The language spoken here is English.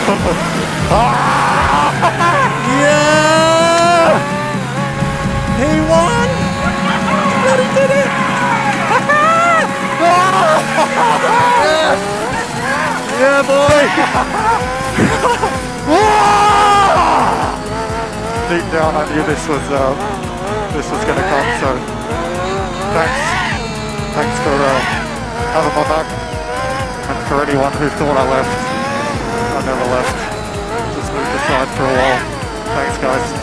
Yeah! He won! But he did it! Yeah, boy! Deep down, I knew this was going to come. So, thanks for having my back, and for anyone who thought I left, I never left. Just moved aside for a while. Thanks, guys.